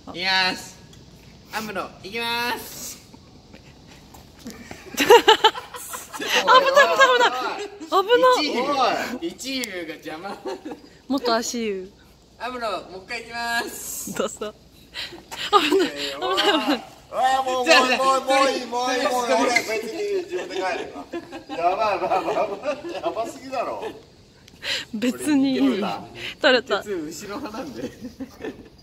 いきます。アムロいきます。 危ない一遊が邪魔。 元足湯。 アムロもう一回いきます。 どうぞ。危ない。 ああもういい俺別に自分で帰るわ。やばすぎだろ。 別にいい。取れた。 後ろ派なんで。